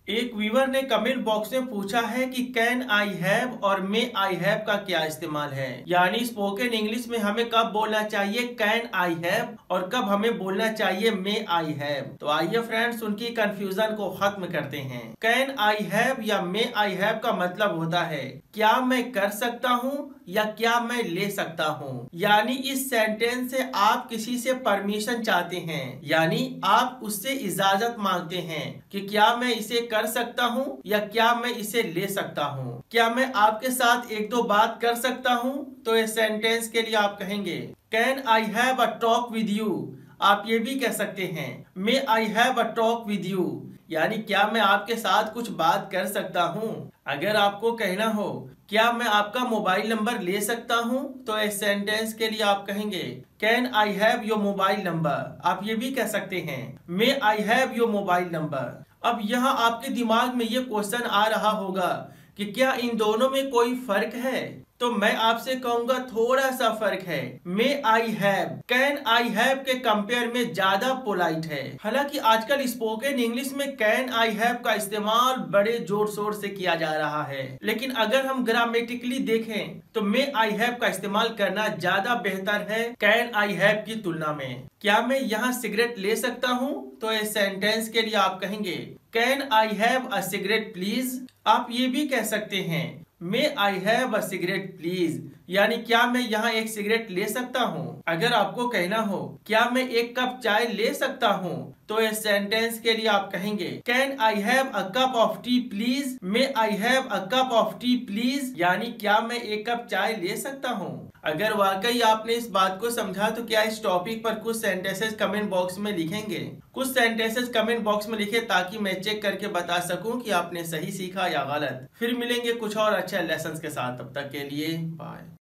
एक व्यूअर ने comment box में पूछा है कि कैन आई हैव और मे आई हैव का क्या इस्तेमाल है। यानी स्पोकन इंग्लिश में हमें कब बोलना चाहिए कैन आई हैव और कब हमें बोलना चाहिए मे आई हैव। तो आइए फ्रेंड्स उनकी कंफ्यूजन को खत्म करते हैं। कैन आई हैव या मे आई हैव का मतलब होता है क्या मैं कर सकता हूँ या क्या मैं ले सकता हूँ। यानी इस सेंटेंस से आप किसी से परमिशन चाहते हैं, यानी आप उससे इजाजत मांगते हैं कि क्या मैं इसे कर सकता हूँ या क्या मैं इसे ले सकता हूँ। क्या मैं आपके साथ एक दो बात कर सकता हूँ, तो इस सेंटेंस के लिए आप कहेंगे can I have a talk with you. आप ये भी कह सकते हैं may I have a talk with you, यानी क्या मैं आपके साथ कुछ बात कर सकता हूँ। अगर आपको कहना हो क्या मैं आपका मोबाइल नंबर ले सकता हूँ, तो इस सेंटेंस के लिए आप कहेंगे can I have your mobile number. आप ये भी कह सकते हैं may I have your mobile number. अब यहाँ आपके दिमाग में ये क्वेश्चन आ रहा होगा कि क्या इन दोनों में कोई फर्क है। तो मैं आपसे कहूंगा थोड़ा सा फर्क है। May I have can I have के कंपेयर में ज्यादा पोलाइट है। हालांकि आजकल स्पोकन इंग्लिश में कैन आई हैव का इस्तेमाल बड़े जोर शोर से किया जा रहा है, लेकिन अगर हम ग्रामेटिकली देखें तो मे आई हैव का इस्तेमाल करना ज्यादा बेहतर है कैन आई हैव की तुलना में। क्या मैं यहाँ सिगरेट ले सकता हूँ, तो इस सेंटेंस के लिए आप कहेंगे can I have a cigarette please. आप ये भी कह सकते हैं may I have a cigarette please, यानी क्या मैं यहाँ एक सिगरेट ले सकता हूँ। अगर आपको कहना हो क्या मैं एक कप चाय ले सकता हूँ, तो इस सेंटेंस के लिए आप कहेंगे can I have a cup of tea please. May I have a cup of tea please, यानी क्या मैं एक कप चाय ले सकता हूँ। अगर वाकई आपने इस बात को समझा तो क्या इस टॉपिक पर कुछ सेंटेंसेस कमेंट बॉक्स में लिखेंगे। कुछ सेंटेंसेस कमेंट बॉक्स में लिखे ताकि मैं चेक करके बता सकूं कि आपने सही सीखा या गलत। फिर मिलेंगे कुछ और अच्छे लेसन्स के साथ, तब तक के लिए बाय।